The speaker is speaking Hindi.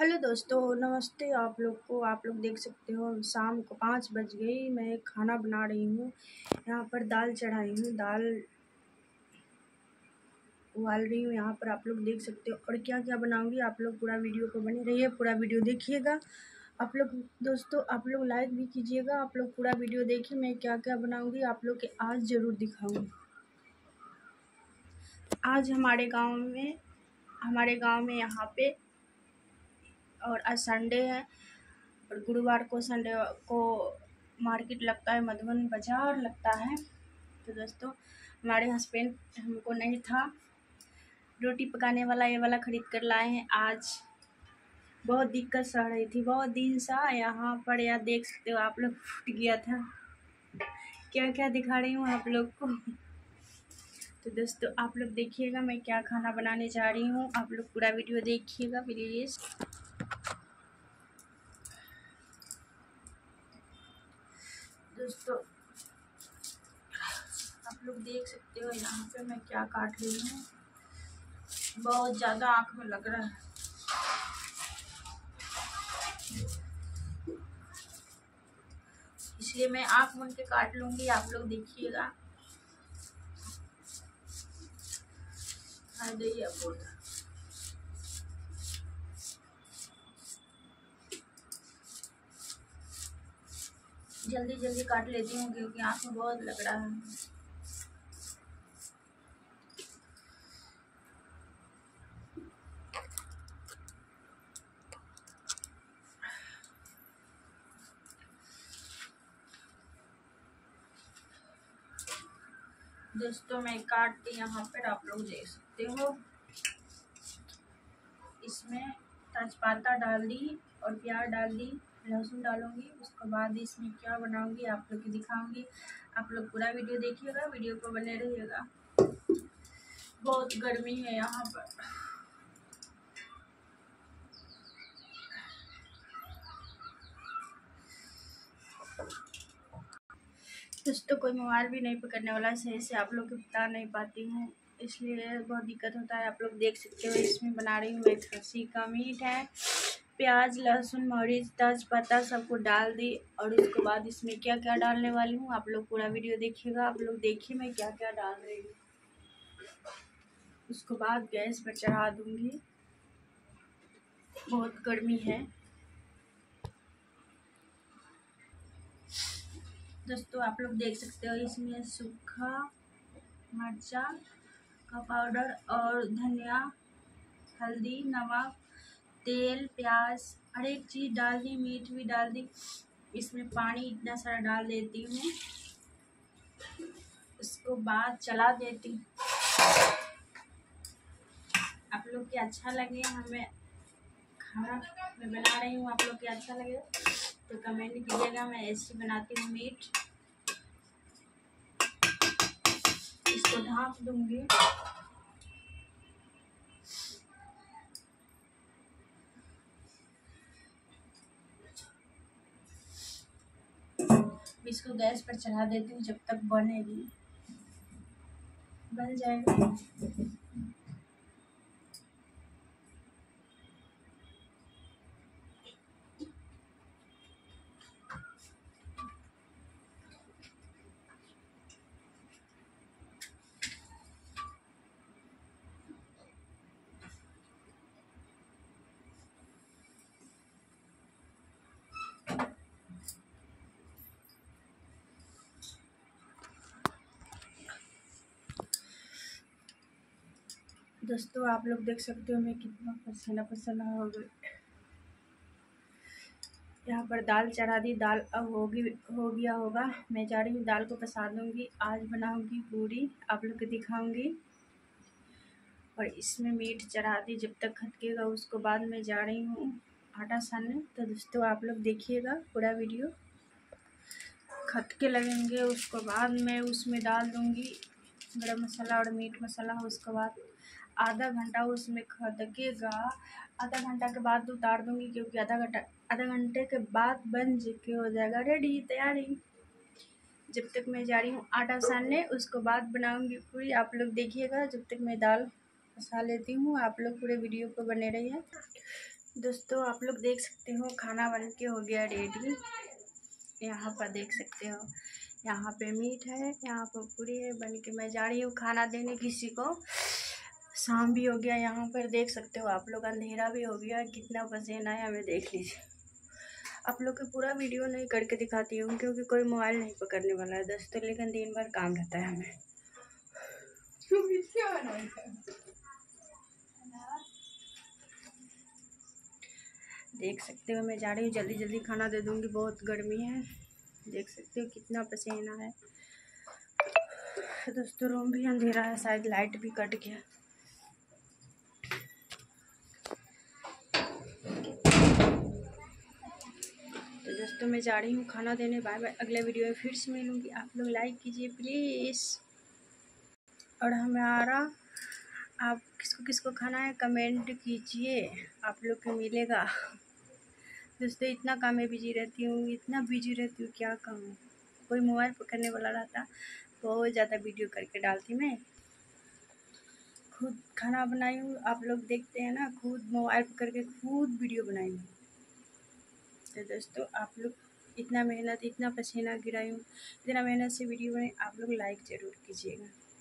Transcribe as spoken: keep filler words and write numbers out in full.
हेलो दोस्तों, नमस्ते। आप लोग को आप लोग देख सकते हो शाम को पाँच बज गई। मैं खाना बना रही हूँ। यहाँ पर दाल चढ़ाई हूँ, दाल उबाल रही हूँ। यहाँ पर आप लोग देख सकते हो और क्या क्या बनाऊँगी। आप लोग पूरा वीडियो को बने रहिए, पूरा वीडियो देखिएगा। आप लोग दोस्तों आप लोग लाइक भी कीजिएगा। आप लोग पूरा वीडियो देखिए, मैं क्या क्या बनाऊँगी आप लोग के आज ज़रूर दिखाऊँगी। आज हमारे गाँव में हमारे गाँव में यहाँ पे और आज संडे है और गुरुवार को संडे को मार्केट लगता है, मधुबन बाज़ार लगता है। तो दोस्तों हमारे हस्बैंड हमको नहीं था, रोटी पकाने वाला ये वाला ख़रीद कर लाए हैं। आज बहुत दिक्कत सह रही थी, बहुत दिन सा यहाँ पर या देख सकते हो आप लोग, फूट गया था। क्या क्या दिखा रही हूँ आप लोग को। तो दोस्तों आप लोग देखिएगा मैं क्या खाना बनाने जा रही हूँ। आप लोग पूरा वीडियो देखिएगा प्लीज़। दोस्तों आप लोग देख सकते हो यहाँ पे मैं क्या काट रही हूँ। बहुत ज़्यादा आँख में लग रहा है, इसलिए मैं आँख मूंद के काट लूँगी। आप लोग देखिएगा। जल्दी जल्दी काट लेती हूँ क्योंकि आँख में बहुत लग रहा है। दोस्तों मैं काट के यहाँ पर आप लोग देख सकते हो, इसमें तेजपाता डाल दी और प्याज डाल दी, लहसुन डालूंगी। उसके बाद इसमें क्या बनाऊंगी आप लोग को दिखाऊंगी। आप लोग पूरा वीडियो देखिएगा, वीडियो को बने रहिएगा। बहुत गर्मी है यहाँ पर। दोस्तों कोई मोबाइल भी नहीं पकड़ने वाला है सही से, आप लोग को बता नहीं पाती हूँ, इसलिए बहुत दिक्कत होता है। आप लोग देख सकते हो इसमें बना रही हूँ मैं खस्सी का मीट है। प्याज लहसुन मरीच तेजपत्ता सबको डाल दी और उसके बाद इसमें क्या क्या डालने वाली हूँ आप लोग पूरा वीडियो देखिएगा। आप लोग देखिए मैं क्या क्या डाल रही हूँ। उसके बाद गैस पर चढ़ा दूँगी, बहुत गर्मी है। दोस्तों आप लोग देख सकते हो इसमें सूखा मिर्चा का पाउडर और धनिया, हल्दी, नमक, तेल, प्याज हर एक चीज़ डाल दी, मीट भी डाल दी। इसमें पानी इतना सारा डाल देती हूँ, उसको बाद चला देती हूँ। आप लोग के अच्छा लगे हमें खाना मैं बना रही हूँ, आप लोग के अच्छा लगे तो कमेंट कीजिएगा। मैं ऐसी बनाती हूँ मीट। इसको ढक दूंगी। इसको गैस पर चढ़ा देती हूँ जब तक बनेगी, बन जाएगा। दोस्तों आप लोग देख सकते हो मैं कितना पसीना पसीना हो गई। यहाँ पर दाल चढ़ा दी, दाल अब होगी हो गया होगा। मैं जा रही हूँ दाल को पसा दूँगी। आज बनाऊँगी पूरी, आप लोग को दिखाऊँगी। और इसमें मीट चढ़ा दी, जब तक खटकेगा उसको बाद में जा रही हूँ आटा सानने। तो दोस्तों आप लोग देखिएगा पूरा वीडियो। खटके लगेंगे उसको बाद मैं उसमें डाल दूँगी गरम मसाला और मीट मसाला। उसके बाद आधा घंटा उसमें खटकेगा, आधा घंटा के बाद उतार दूँगी क्योंकि आधा घंटा आधा घंटे के बाद बन के हो जाएगा रेडी तैयारी। जब तक मैं जा रही हूँ आटा सानने, उसको बाद बनाऊँगी पूरी। आप लोग देखिएगा जब तक मैं दाल पसा लेती हूँ। आप लोग पूरे वीडियो को बने रहिए। दोस्तों आप लोग देख सकते हो खाना बन के हो गया रेडी। यहाँ पर देख सकते हो, यहाँ पे मीट है, यहाँ पर पूरी है। बन के मैं जा रही हूँ खाना देने किसी को। शाम भी हो गया, यहाँ पर देख सकते हो आप लोग, अंधेरा भी हो गया। कितना पसीना है हमें देख लीजिए। आप लोग को पूरा वीडियो नहीं करके दिखाती हूँ क्योंकि कोई मोबाइल नहीं पकड़ने वाला है दोस्तों, लेकिन दिन भर काम रहता है हमें। देख सकते हो मैं जा रही हूँ, जल्दी जल्दी खाना दे दूँगी, बहुत गर्मी है। देख सकते हो कितना पसीना है दोस्तों। रूम भी अंधेरा है, शायद लाइट भी कट गया। तो दोस्तों मैं जा रही हूँ खाना देने। बाय बाय, अगले वीडियो में फिर से मिलूँगी। आप लोग लाइक कीजिए प्लीज़। और हमारा आप किसको किसको खाना है कमेंट कीजिए, आप लोग को मिलेगा। दोस्तों इतना काम में बिजी रहती हूँ, इतना बिजी रहती हूँ, क्या कहूँ। कोई मोबाइल पकड़ने वाला रहता बहुत ज़्यादा वीडियो करके डालती। मैं खुद खाना बनाई हूँ, आप लोग देखते हैं ना, खुद मोबाइल पकड़ के खुद वीडियो बनाई हूँ। तो दोस्तों आप लोग इतना मेहनत, इतना पसीना गिराई हूँ, इतना मेहनत से वीडियो बनाई, आप लोग लाइक ज़रूर कीजिएगा।